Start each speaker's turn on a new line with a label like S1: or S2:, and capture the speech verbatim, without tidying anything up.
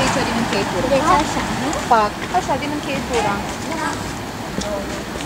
S1: direito ali no K puro.
S2: Deixa eu achar.
S1: Pá, achar ali no K puro.